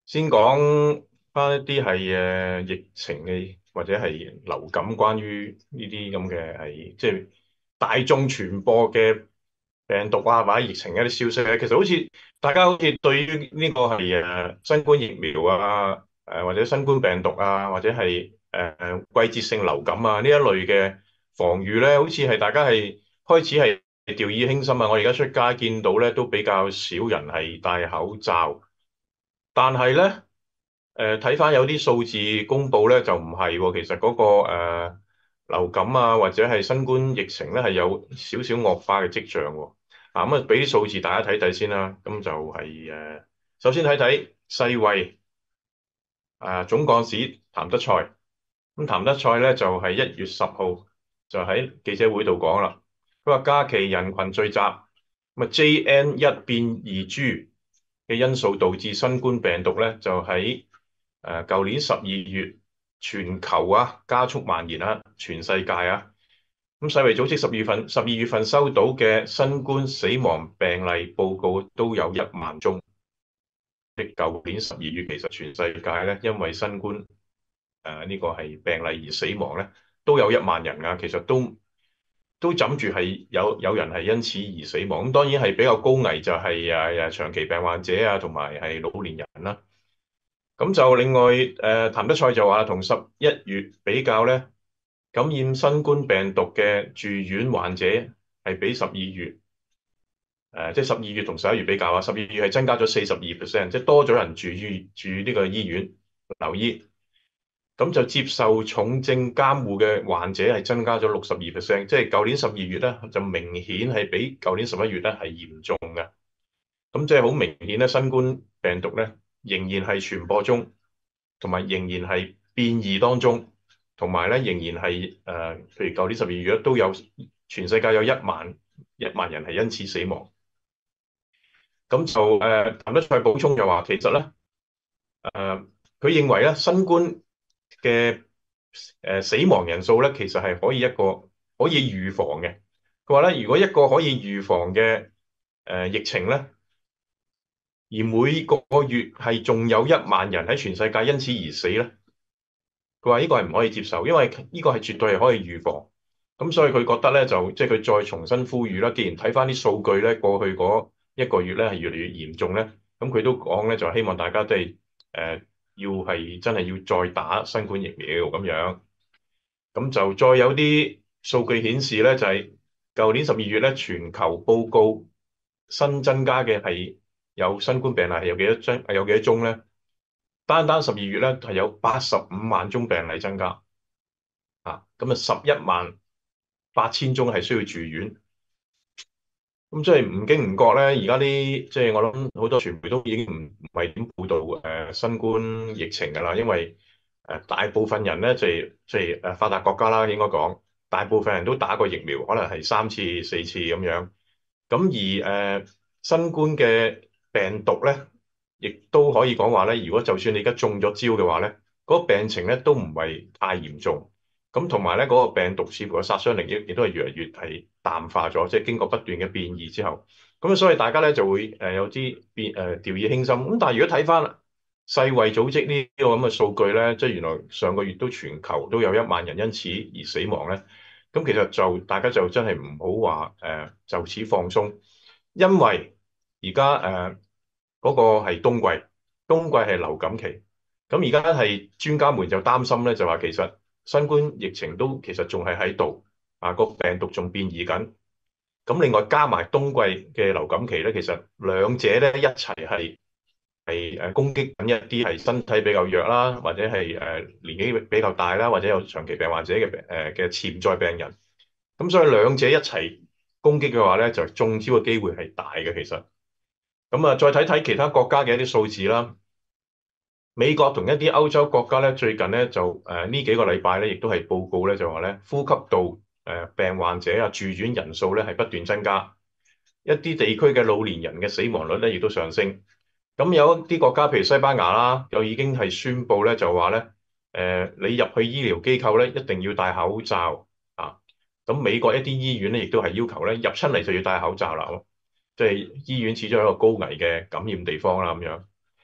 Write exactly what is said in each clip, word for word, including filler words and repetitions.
先講翻一啲係誒疫情嘅或者係流感，關於呢啲咁嘅係即係大眾傳播嘅病毒啊或者疫情嘅一啲消息咧，其實好似大家好似對於呢個係誒新冠疫苗啊誒或者新冠病毒啊或者係誒誒季節性流感啊呢一類嘅防禦咧，好似係大家係開始係掉以輕心啊！我而家出街見到咧都比較少人係戴口罩。但係咧，誒睇翻有啲數字公佈咧，就唔係喎。其實嗰、個、呃、流感啊，或者係新冠疫情咧，係有少少惡化嘅跡象喎。啊，咁啊，俾啲數字大家睇睇先啦。咁就係、誒，首先睇睇世衛啊總幹事譚德塞。咁譚德塞咧就係一月十號就喺記者會度講啦。佢話假期人群聚集，咁啊 J N 一變異株嘅因素導致新冠病毒咧，就喺誒舊年十二月全球啊加速蔓延啦，全世界啊。咁世衛組織十二月份十二月份收到嘅新冠死亡病例報告都有一萬宗。即係舊年十二月，其實全世界咧因為新冠誒呢個係病例而死亡咧，都有一萬人啊。其實都都枕住係有有人係因此而死亡。咁當然係比較高危就係誒誒長期病患者啊，同埋係老年人啦。咁就另外誒，譚德塞就話同十一月比較咧，感染新冠病毒嘅住院患者係比十二月誒，即係十二月同十一月比較啊，十二月係增加咗四十二 percent，即係多咗人住醫住呢個醫院留醫。咁就接受重症監護嘅患者係增加咗六十二 percent，即係舊年十二月咧就明顯係比舊年十一月咧係嚴重嘅。咁即係好明顯咧，新冠病毒咧仍然係傳播中，同埋仍然係變異當中，同埋咧仍然係誒、呃，譬如舊年十二月咧都有全世界有一萬一萬人係因此死亡。咁就誒，譚德塞補充就話，其實咧誒，佢認為咧新冠嘅誒死亡人數咧，其實係可以一個可以預防嘅。佢話咧，如果一個可以預防嘅誒疫情咧，而每個月係仲有一萬人喺全世界因此而死咧，佢話呢個係唔可以接受，因為呢個係絕對係可以預防。咁所以佢覺得咧，就即係佢再重新呼籲啦。既然睇翻啲數據咧，過去嗰一個月咧係越嚟越嚴重咧，咁佢都講咧就希望大家都係誒、呃、要係真係要再打新冠疫苗咁樣。咁就再有啲數據顯示咧，就係舊年十二月咧，全球報告新增加嘅係有新冠病例係有幾多宗？係有幾多宗咧？單單十二月咧係有八十五萬宗病例增加啊！咁啊十一萬八千宗係需要住院。咁即係唔經唔覺咧，而家啲即係我諗好多傳媒都已經唔唔係點報導誒新冠疫情㗎啦，因為誒大部分人咧即係即係誒發達國家啦，應該講大部分人都打過疫苗，可能係三次四次咁樣。咁而誒新冠嘅病毒咧，亦都可以講話咧，如果就算你而家中咗招嘅話咧，嗰個病情咧都唔係太嚴重。咁同埋咧，嗰個病毒似乎個殺傷力亦亦都係越嚟越係淡化咗，即係經過不斷嘅變異之後，咁所以大家咧就會誒有啲變誒掉以輕心。咁但係如果睇翻世衛組織呢個咁嘅數據咧，即係原來上個月都全球都有一萬人因此而死亡咧，咁其實就大家就真係唔好話誒就此放鬆，因為而家誒嗰個係冬季，冬季係流感期。咁而家係專家們就擔心咧，就話其實新冠疫情都其實仲係喺度，啊個病毒仲變異緊。咁另外加埋冬季嘅流感期咧，其實兩者咧一齊係係誒攻擊緊一啲係身體比較弱啦，或者係誒年紀比較大啦，或者有長期病患者嘅病誒嘅潛在病人。咁所以兩者一齊攻擊嘅話咧，就中招嘅機會係大嘅。其實咁啊，再睇睇其他國家嘅一啲數字啦。美國同一啲歐洲國家咧，最近咧就誒呢、呃、幾個禮拜咧，亦都係報告咧就話咧，呼吸道誒、呃、病患者啊住院人數咧係不斷增加，一啲地區嘅老年人嘅死亡率咧亦都上升。咁有一啲國家譬如西班牙啦，又已經係宣布咧就話咧，誒、呃、你入去醫療機構咧一定要戴口罩啊。咁美國一啲醫院咧亦都係要求咧入親嚟就要戴口罩啦，即係醫院始終係一個高危嘅感染地方啦咁樣。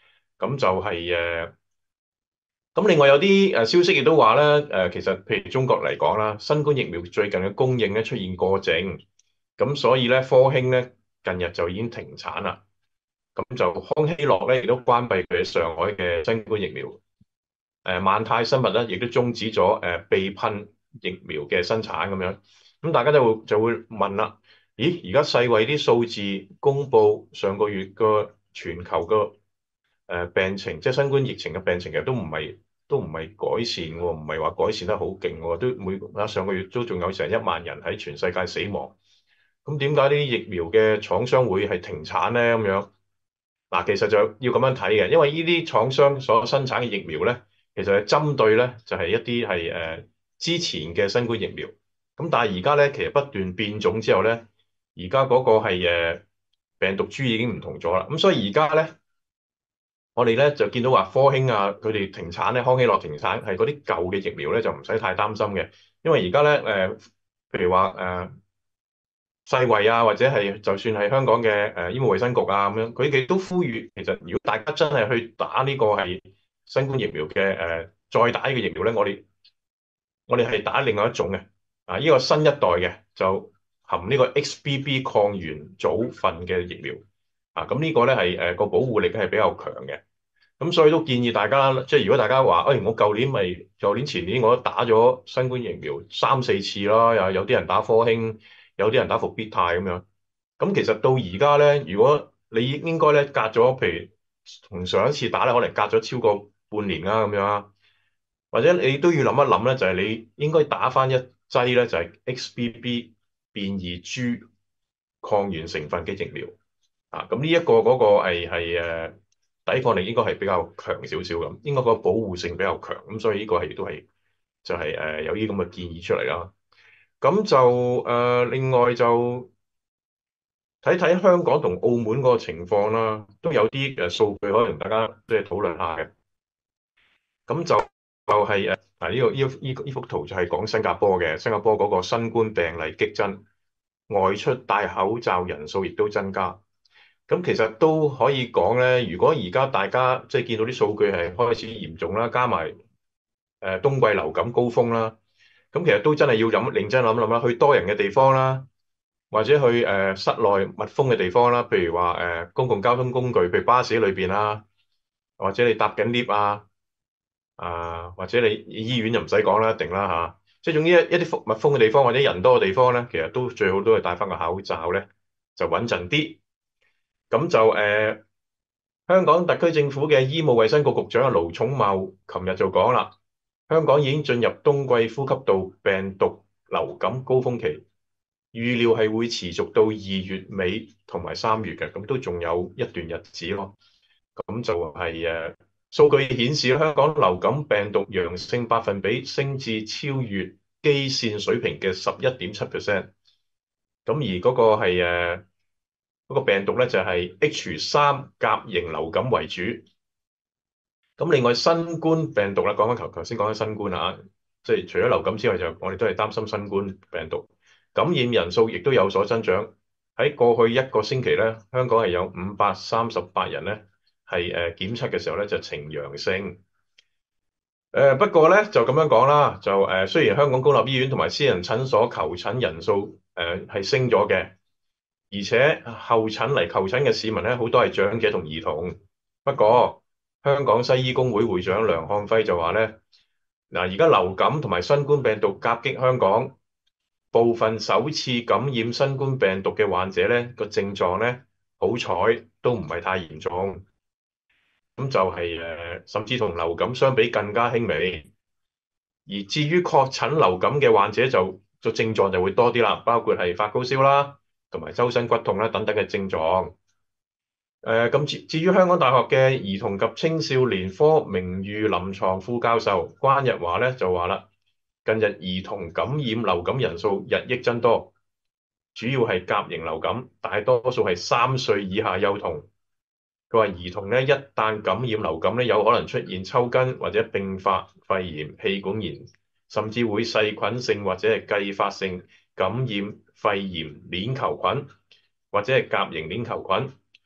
咁就係誒，咁另外有啲誒消息亦都話咧，誒其實譬如中國嚟講啦，新冠疫苗最近嘅供應咧出現過剩，咁所以咧科興咧近日就已經停產啦。咁就康希諾咧亦都關閉佢喺上海嘅新冠疫苗。誒萬泰生物咧亦都終止咗誒鼻噴疫苗嘅生產咁樣。咁大家就會就會問啦，咦？而家世衛啲數字公佈上個月個全球個誒病情，即係新冠疫情嘅病情，其實都唔係都唔係改善喎，唔係話改善得好勁喎，都每啊上個月都仲有成一萬人喺全世界死亡。咁點解呢啲疫苗嘅廠商會係停產咧？咁樣嗱，其實就要咁樣睇嘅，因為呢啲廠商所生產嘅疫苗咧，其實係針對咧就係一啲係誒之前嘅新冠疫苗。咁但係而家咧，其實不斷變種之後咧，而家嗰個係誒病毒株已經唔同咗啦。咁所以而家咧。我哋咧就見到話科興啊，佢哋停產咧，康希諾停產，係嗰啲舊嘅疫苗咧就唔使太擔心嘅，因為而家咧誒，譬如話誒、呃、世衛啊，或者係就算係香港嘅誒、呃、醫務衛生局啊咁樣，佢哋都呼籲，其實如果大家真係去打呢個係新冠疫苗嘅誒、呃，再打呢個疫苗咧，我哋我哋係打另外一種嘅啊，呢、這個新一代嘅就含呢個 X B B 抗原組分嘅疫苗啊，咁呢個咧係誒個保護力係比較強嘅。咁所以都建議大家，即係如果大家話，誒、哎，我舊年咪舊年前年我都打咗新冠疫苗三四次啦，又有啲人打科興，有啲人打復必泰咁樣。咁其實到而家咧，如果你應該咧隔咗，譬如同上一次打咧，可能隔咗超過半年啦咁樣啊，或者你都要諗一諗咧，就係你應該打翻一劑咧，就係 X B B 變異株抗原成分嘅疫苗。啊，咁呢一個嗰個係係誒抵抗力應該係比較強少少咁，應該個保護性比較強，咁所以呢個係都係就係、是、誒有啲咁嘅建議出嚟啦。咁就誒、呃、另外就睇睇香港同澳門嗰個情況啦，都有啲誒數據可能大家即係討論下嘅。咁就就係誒嗱呢個呢呢呢幅圖就係講新加坡嘅，新加坡嗰個新冠病例激增，外出戴口罩人數亦都增加。咁其實都可以講咧，如果而家大家即係見到啲數據係開始嚴重啦，加埋誒冬季流感高峰啦，咁其實都真係要諗認真諗諗啦，去多人嘅地方啦，或者去誒室內密封嘅地方啦，譬如話誒公共交通工具，譬如巴士裏邊啦，或者你搭緊 lift 啊，啊或者你醫院就唔使講啦，一定啦嚇，即係總之一一啲密封嘅地方或者人多嘅地方咧，其實都最好都係戴翻個口罩咧，就穩陣啲。咁就誒、呃，香港特區政府嘅醫務衛生局局長阿盧寵茂，琴日就講啦，香港已經進入冬季呼吸道病毒流感高峰期，預料係會持續到二月尾同埋三月嘅，咁都仲有一段日子咯。咁就係、是、誒，數據顯示香港流感病毒陽性百分比升至超越基線水平嘅十一點七 percent，咁而嗰個係誒。嗰個病毒咧就係 H 三甲型流感為主，咁另外新冠病毒啦，講翻頭頭先講緊新冠啊，即係除咗流感之外，就我哋都係擔心新冠病毒感染人數亦都有所增長。喺過去一個星期咧，香港係有五百三十八人咧係誒檢測嘅時候咧就呈陽性。誒、呃、不過咧就咁樣講啦，就誒、呃、雖然香港公立醫院同埋私人診所求診人數誒係、呃、升咗嘅。而且候診嚟求診嘅市民咧，好多係長者同兒童。不過，香港西醫工會會長梁漢輝就話咧，嗱而家流感同埋新冠病毒夾擊香港，部分首次感染新冠病毒嘅患者咧，個症狀咧，好彩都唔係太嚴重。咁就係、是、誒，甚至同流感相比更加輕微。而至於確診流感嘅患者就個症狀就會多啲啦，包括係發高燒啦，同埋周身骨痛啦等等嘅症狀。誒咁至至於香港大學嘅兒童及青少年科名譽臨床副教授關日華咧就話啦，近日兒童感染流感人數日益增多，主要係甲型流感，大多數係三歲以下幼童。佢話兒童咧一旦感染流感咧，有可能出現抽筋或者併發肺炎、氣管炎，甚至會細菌性或者係繼發性感染肺炎鏈球菌或者係甲型鏈球菌。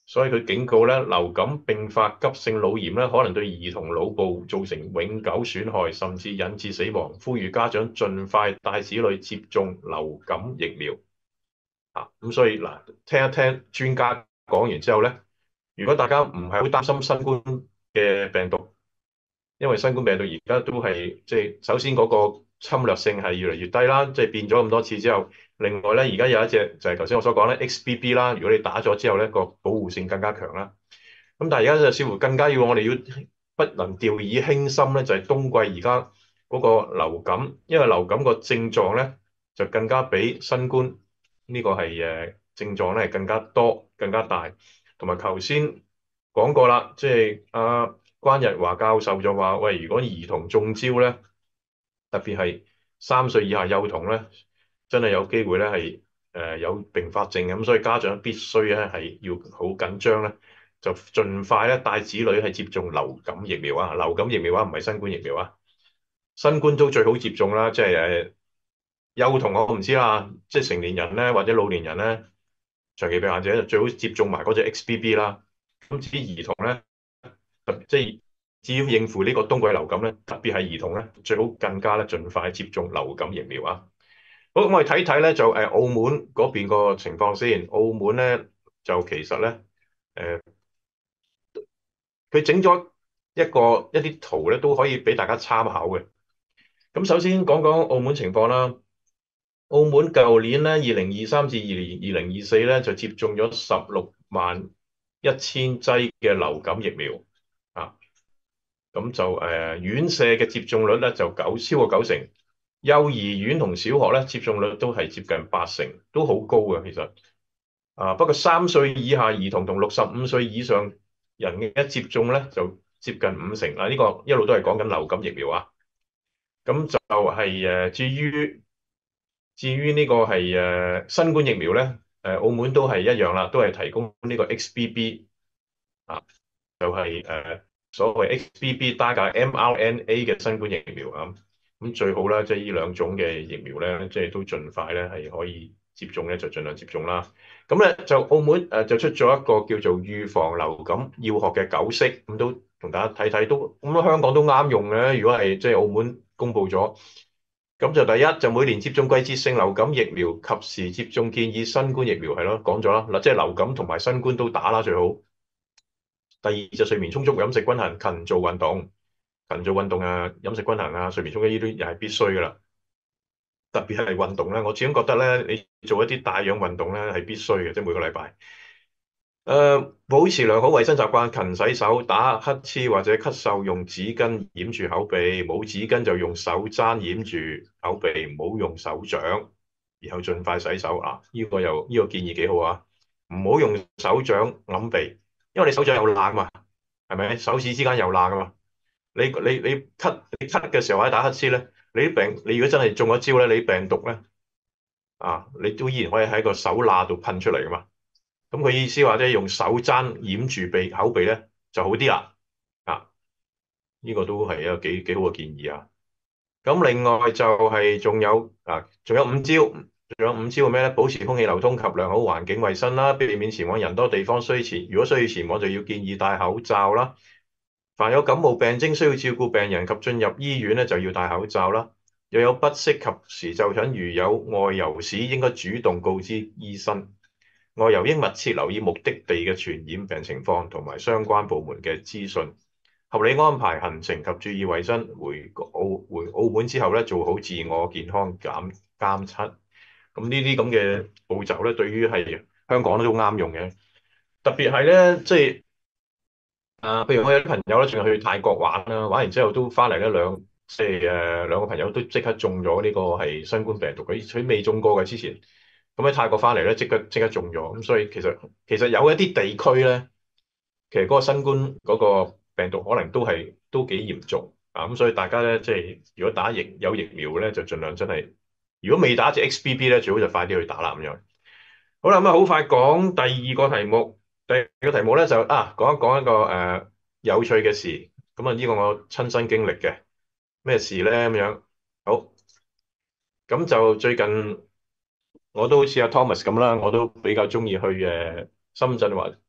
所以佢警告咧，流感併發急性腦炎咧，可能對兒童腦部造成永久損害，甚至引致死亡。呼籲家長盡快帶子女接種流感疫苗。啊，咁所以嗱，聽一聽專家講完之後咧，如果大家唔係好擔心新冠嘅病毒，因為新冠病毒而家都係即係首先嗰個侵略性係越嚟越低啦，即係變咗咁多次之後，另外咧而家有一隻就係頭先我所講咧 X B B 啦，如果你打咗之後咧個保護性更加強啦。咁但係而家就似乎更加要我哋要不能掉以輕心咧，就係冬季而家嗰個流感，因為流感個症狀咧就更加比新冠呢個係誒症狀咧係更加多、更加大，同埋頭先講過啦，即係阿關日華教授就話：喂，如果兒童中招咧，特別係三歲以下幼童咧，真係有機會咧係誒有併發症嘅，咁所以家長必須咧係要好緊張咧。就盡快咧帶子女係接種流感疫苗啊！流感疫苗啊，唔係新冠疫苗啊。新冠都最好接種啦，即係誒幼童我唔知啦，即係成年人咧或者老年人咧，長期病患者就最好接種埋嗰隻 X B B 啦。咁至於兒童咧，特即係至於應付呢個冬季流感咧，特別係兒童咧，最好更加咧盡快接種流感疫苗啊！好，咁我哋睇睇咧就誒澳門嗰邊個情況先。澳門咧就其實咧誒。佢整咗一個一啲圖咧，都可以俾大家參考嘅。咁首先講講澳門情況啦。澳門舊年咧，二零二三至二零二零二四咧，就接種咗十六萬一千劑嘅流感疫苗啊。咁就誒、呃、院舍嘅接種率咧就九超過九成，幼兒園同小學咧接種率都係接近八成，都好高嘅其實。啊，不過三歲以下兒童同六十五歲以上人嘅一接種咧就接近五成啦，呢、這個一路都係講緊流感疫苗啊。咁就係、是、誒，至於至於呢個係誒、呃、新冠疫苗咧，誒澳門都係一樣啦，都係提供呢個 X B B 啊，就係、是、誒、呃、所謂 X B B 搭架 mRNA 嘅新冠疫苗啊。咁最好啦，即係呢兩種嘅疫苗咧，即係都盡快咧係可以接種咧，就盡量接種啦。咁咧就澳門誒就出咗一個叫做預防流感要學嘅九式，咁都同大家睇睇，都咁香港都啱用嘅。如果係即係澳門公布咗，咁就第一就每年接種季節性流感疫苗，及時接種建議新冠疫苗係咯，講咗啦嗱，即係流感同埋新冠都打啦最好。第二就睡眠充足、飲食均衡、勤做運動。勤做運動啊、飲食均衡啊、睡眠充足呢啲又係必須噶啦。特別係運動咧，我始終覺得咧，你做一啲帶氧運動咧係必須嘅，即係每個禮拜。誒、呃，保持良好衛生習慣，勤洗手，打乞嗤或者咳嗽用紙巾掩住口鼻，冇紙巾就用手踭掩住口鼻，唔好用手掌，然後盡快洗手啊！呢、這個又呢、這個建議幾好啊！唔好用手掌揞鼻，因為你手掌有冷嘛，係咪？手指之間有冷噶嘛。你你你咳你咳嘅時候或者打乞嗤咧，你啲病你如果真係中咗招咧，你啲病毒咧啊，你都依然可以喺個手罅度噴出嚟噶嘛。咁佢意思話即係用手踭掩住鼻口鼻咧就好啲啦。啊，呢個都係一個幾幾好嘅建議啊。咁另外就係仲有啊，仲有五招，仲有五招係咩咧？保持空氣流通及良好環境衛生啦，避免前往人多地方，需前如果需要前往就要建議戴口罩啦。凡有感冒病徵需要照顧病人及進入醫院咧，就要戴口罩啦。又有不適及時就診，如有外遊史，應該主動告知醫生。外遊應密切留意目的地嘅傳染病情況同埋相關部門嘅資訊，合理安排行程及注意衛生。回澳回澳門之後咧，做好自我健康檢監測。咁呢啲咁嘅步驟咧，對於係香港都啱用嘅，特別係咧，即係。啊，譬如我有啲朋友咧，仲去泰國玩啦，玩完之後都翻嚟咧，兩即係誒兩個朋友都即刻中咗呢個係新冠病毒，佢佢未中過嘅之前，咁喺泰國翻嚟咧，即刻即刻中咗，咁所以其實其實有一啲地區咧，其實嗰個新冠嗰個病毒可能都係都幾嚴重啊，咁所以大家咧即係如果打疫有疫苗咧，就盡量真係，如果未打隻 X B B 咧，最好就快啲去打啦咁樣。好啦，咁啊好快講第二個題目。第二個題目咧就啊講一講一個誒、呃、有趣嘅事，咁啊呢個我親身經歷嘅咩事咧咁樣。好，咁就最近我都好似阿 Thomas 咁啦，我都比較中意去誒深圳或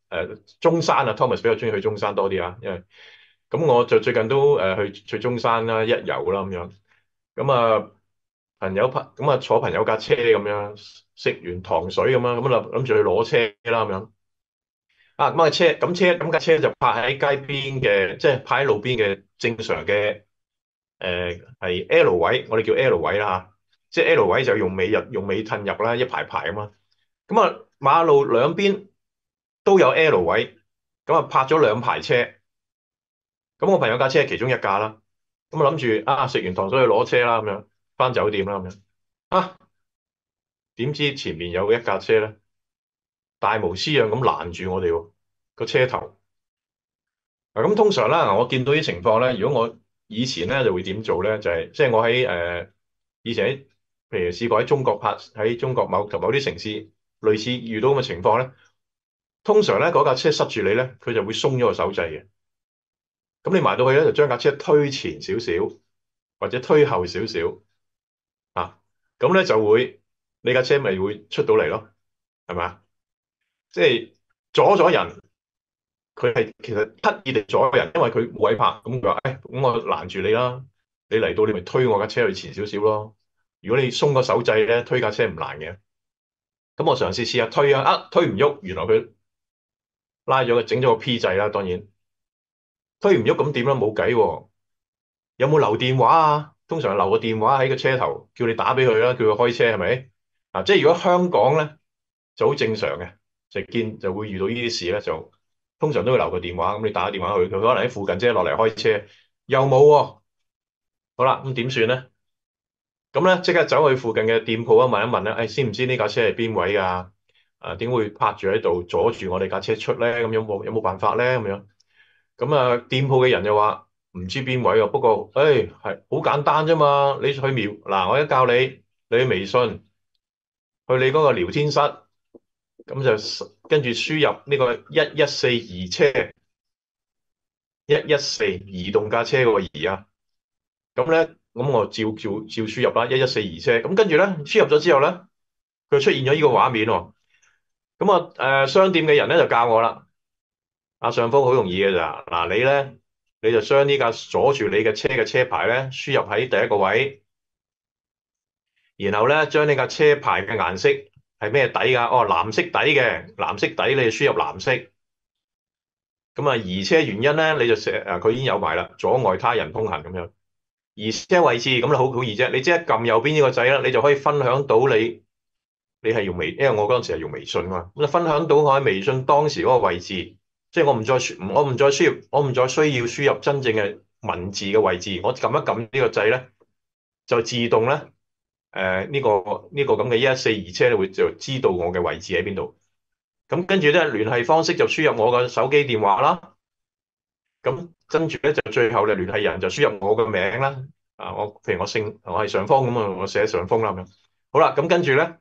誒中山啊，Thomas 比較中意去中山多啲啊，因為咁我就最近都誒、呃、去去中山啦，一遊啦咁樣。咁啊朋友朋咁啊坐朋友架車咁樣，食完糖水咁樣，咁啊諗諗住去攞車啦咁樣。啊咁啊車咁車咁架車就泊喺街邊嘅，即係泊喺路邊嘅正常嘅誒係 L 位，我哋叫 L 位啦嚇，即係 L 位就用尾入用尾褪入啦，一排排咁嘛。咁啊馬路兩邊都有 L 位，咁啊泊咗兩排車。咁我朋友架車係其中一架啦。咁我諗住啊食完糖水去攞車啦咁樣，翻酒店啦咁樣。啊點知前面有一架車咧，大模斯樣咁攔住我哋喎個車頭。嗱咁通常啦，我見到啲情況咧，如果我以前咧就會點做咧，就係即係我喺誒、呃、以前喺譬如試過喺中國拍喺中國某某啲城市類似遇到咁嘅情況咧，通常咧嗰架車塞住你咧，佢就會鬆咗個手掣嘅。咁你埋到去咧就將架車推前少少或者推後少少啊，咁咧就會你架車咪會出到嚟咯，係咪啊？即係阻咗人。佢係其實刻意地阻人，因為佢冇位泊，咁佢話：誒，咁我攔住你啦，你嚟到你咪推我架車去前少少咯。如果你鬆個手掣咧，推架車唔難嘅。咁我嘗試試下推啊，啊推唔喐，原來佢拉咗個整咗個 P 掣啦，當然推唔喐咁點咧？冇計喎，有冇留電話啊？通常留個電話喺個車頭，叫你打俾佢啦，叫佢開車係咪？啊，即係如果香港咧就好正常嘅，就見就會遇到呢啲事咧就。通常都會留個電話，咁你打個電話去，佢可能喺附近即係落嚟開車，又冇喎。好啦，咁點算咧？咁咧即刻走去附近嘅店鋪啊，問一問咧，誒、哎，知唔知呢架車係邊位啊？啊，點會泊住喺度阻住我哋架車出咧？咁有冇有冇辦法咧？咁樣咁啊，店鋪嘅人又話唔知邊位啊，不過誒係好簡單啫嘛，你去瞄嗱，我一教你，你去微信去你嗰個聊天室，咁就跟住輸入呢個一一四移車。一一四移動架車嗰個移啊，咁咧，咁我照照照輸入啦，一一四移車，咁跟住咧輸入咗之後咧，佢出現咗呢個畫面喎，咁啊誒商店嘅人咧就教我啦，阿上峰好容易嘅咋，嗱你咧你就將呢架阻住你嘅車嘅車牌咧輸入喺第一個位，然後咧將呢架車牌嘅顏色係咩底㗎？哦藍色底嘅，藍色底你就輸入藍色。咁啊，移車原因咧，你就寫啊，佢已經有埋啦，阻礙他人通行咁樣。移車位置咁咧，好好易啫，你即係撳右邊呢個掣啦，你就可以分享到你你係用微，因為我嗰陣時係用微信啊嘛，咁就分享到我喺微信當時嗰個位置，即係我唔再輸，我唔再輸入，我唔再需要輸入真正嘅文字嘅位置，我撳一撳呢個掣咧，就自動咧誒呢個呢個咁嘅一一四移車咧會就知道我嘅位置喺邊度。咁跟住咧聯繫方式就輸入我個手機電話啦。咁跟住咧就最後咧聯繫人就輸入我個名啦，啊我譬如我姓我係上峰咁啊，我寫上峰啦咁樣。好啦，咁跟住咧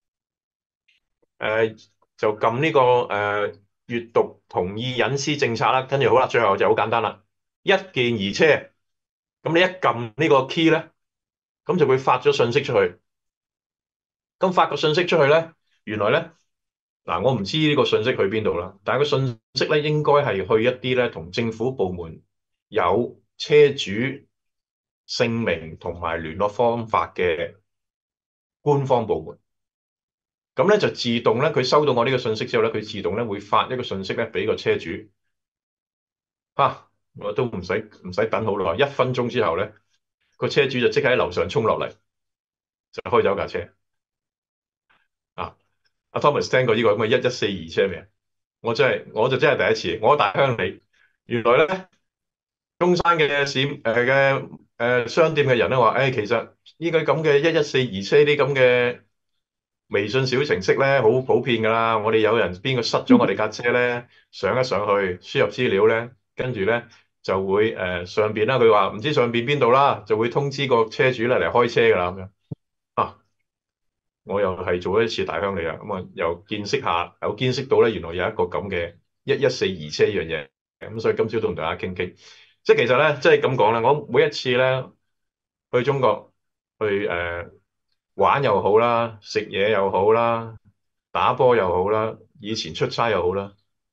誒就撳呢個誒閱讀同意隱私政策啦，跟住好啦，最後就好簡單啦，一鍵移車，咁你一撳呢個 key 咧，咁就會發咗信息出去。咁發個信息出去咧，原來咧嗱我唔知呢個信息去邊度啦，但係個信息咧應該係去一啲咧同政府部門有車主姓名同埋聯絡方法嘅官方部門，咁咧就自動咧，佢收到我呢個信息之後咧，佢自動咧會發一個信息咧俾個車主，嚇、啊，我都唔使唔使等好耐，一分鐘之後咧，個車主就即刻喺樓上衝落嚟，就開走架車。啊，阿 Thomas 聽過呢個咁嘅一一四移車未啊？我真係我就真係第一次，我大鄉里，原來咧中山嘅市誒嘅誒商店嘅人咧話，誒、哎、其實呢個咁嘅一一四移車啲咁嘅。微信小程式咧好普遍㗎啦，我哋有人邊個塞咗我哋架車咧，上一上去輸入資料咧，跟住咧就會誒、呃、上邊啦，佢話唔知上邊邊度啦，就會通知個車主咧嚟開車㗎啦咁樣。啊，我又係做咗一次大鄉里啊，咁啊又見識下，又見識到咧原來有一個咁嘅一一四移車呢樣嘢，咁所以今朝都同大家傾傾，即係其實咧即係咁講啦，我每一次咧去中國去誒。呃玩又好啦，食嘢又好啦，打波又好啦，以前出差又好啦。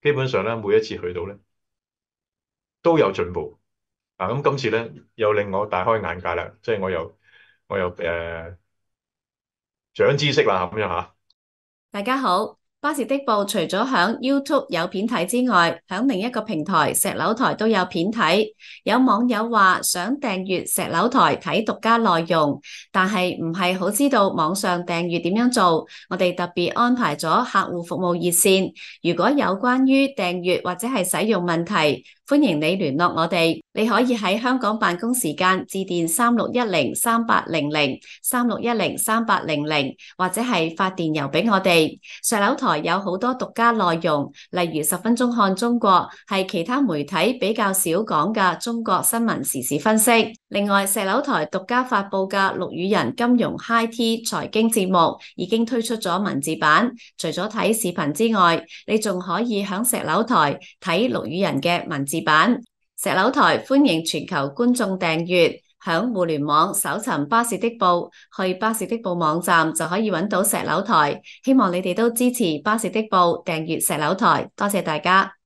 基本上咧每一次去到咧都有進步。啊，咁今次咧又令我大開眼界啦，即係我又我又誒、呃、長知識啦咁樣嚇。 大家好，巴士的報除咗響 YouTube 有片睇之外，響另一個平台石榴台都有片睇。有網友話想訂閱石榴台睇獨家內容，但係唔係好知道網上訂閱點樣做。我哋特別安排咗客戶服務熱線，如果有關於訂閱或者係使用問題，歡迎你聯絡我哋。你可以喺香港辦公時間致電三六一零三八零零三六一零三八零零，或者係發電郵俾我哋。石榴台有好多獨家內容，例如十分鐘看中國，係其他媒體比較少講嘅中國新聞時事分析。另外，石榴台獨家發佈嘅陸羽仁金融 High Tea 財經節目已經推出咗文字版，除咗睇視頻之外，你仲可以響石榴台睇陸羽仁嘅文字版。石榴台歡迎全球觀眾訂閱，響互聯網搜尋巴士的報，去巴士的報網站就可以揾到石榴台。希望你哋都支持巴士的報，訂閱石榴台，多謝大家。